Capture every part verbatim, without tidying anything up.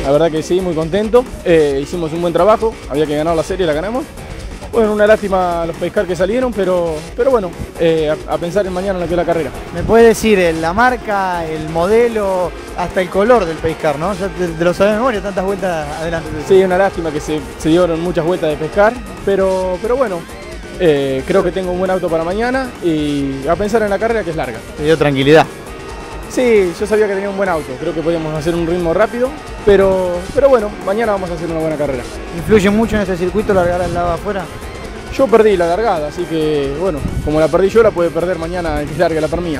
la verdad que sí, muy contento. Eh, hicimos un buen trabajo, había que ganar la serie, la ganamos. Bueno, una lástima los pescar que salieron, pero, pero bueno, eh, a, a pensar en mañana en lo que es la carrera. ¿Me puedes decir eh, la marca, el modelo, hasta el color del pescar, ¿no? Ya te, te lo sabes de memoria, tantas vueltas adelante. Sí, una lástima que se, se dieron muchas vueltas de pescar, pero, pero bueno, eh, creo que tengo un buen auto para mañana y a pensar en la carrera que es larga. Te dio tranquilidad. Sí, yo sabía que tenía un buen auto, creo que podíamos hacer un ritmo rápido, pero, pero bueno, mañana vamos a hacer una buena carrera. ¿Influye mucho en este circuito largar al lado afuera? Yo perdí la largada, así que bueno, como la perdí yo, la puede perder mañana el que largue la par mía.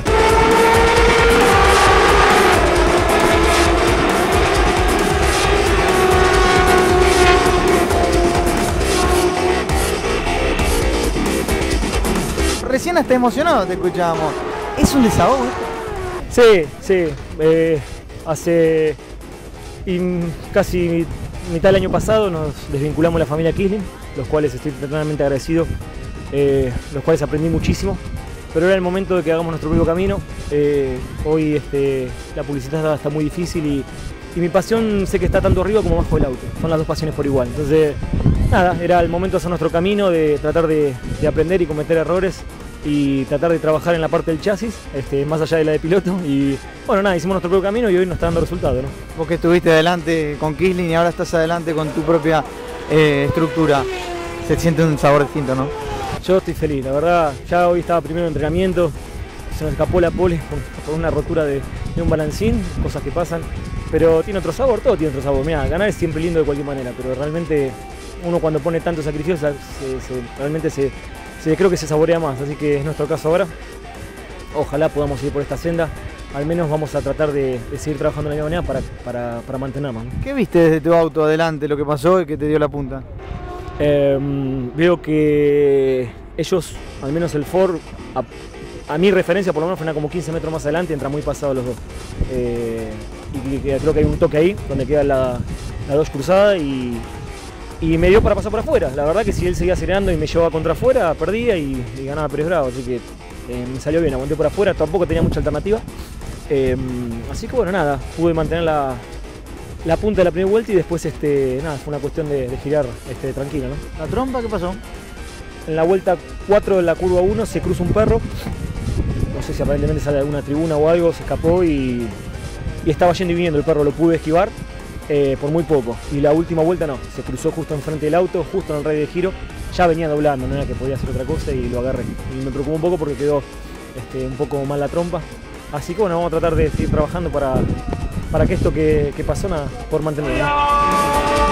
Recién hasta emocionado te escuchábamos. ¿Es un desahogo? Sí, sí. Eh, hace y casi mitad del año pasado nos desvinculamos de la familia Quisling, los cuales estoy totalmente agradecido, eh, los cuales aprendí muchísimo, pero era el momento de que hagamos nuestro propio camino. Eh, hoy este, la publicidad está, está muy difícil y, y mi pasión sé que está tanto arriba como abajo del auto, son las dos pasiones por igual. Entonces, nada, era el momento de hacer nuestro camino, de tratar de, de aprender y cometer errores y tratar de trabajar en la parte del chasis, este, más allá de la de piloto. Y bueno, nada, hicimos nuestro propio camino y hoy nos está dando resultado, ¿no? Vos que estuviste adelante con Quisling y ahora estás adelante con tu propia eh, estructura, se siente un sabor distinto, ¿no? Yo estoy feliz, la verdad, ya hoy estaba primero en entrenamiento, se nos escapó la pole por, por una rotura de, de un balancín, cosas que pasan, pero tiene otro sabor, todo tiene otro sabor. Mirá, ganar es siempre lindo de cualquier manera, pero realmente uno cuando pone tanto sacrificio se, se, realmente se, se, creo que se saborea más, así que es nuestro caso ahora. Ojalá podamos ir por esta senda, al menos vamos a tratar de, de seguir trabajando de la misma manera para, para, para mantenernos, ¿no? ¿Qué viste desde tu auto adelante, lo que pasó y que te dio la punta? Eh, veo que ellos, al menos el Ford, a, a mi referencia por lo menos frena como quince metros más adelante, entra muy pasado los dos. Eh, y, y creo que hay un toque ahí, donde queda la, la Dodge cruzada y, y me dio para pasar por afuera. La verdad que si él seguía acelerando y me llevaba contra afuera, perdía y, y ganaba Pérez Bravo, así que eh, me salió bien, aguanté por afuera, tampoco tenía mucha alternativa. Eh, así que bueno, nada, pude mantener la, la punta de la primera vuelta y después este, nada, fue una cuestión de, de girar este, tranquilo, ¿no? ¿La trompa qué pasó? En la vuelta cuatro de la curva uno se cruza un perro, no sé si aparentemente sale de alguna tribuna o algo, se escapó y, y estaba yendo y viniendo el perro, lo pude esquivar eh, por muy poco. Y la última vuelta no, se cruzó justo enfrente del auto, justo en el radio de giro, ya venía doblando, no era que podía hacer otra cosa y lo agarré. Y me preocupó un poco porque quedó este, un poco mal la trompa. Así que bueno, vamos a tratar de seguir trabajando para, para que esto que, que pasó, nada, por mantenerlo, ¿no?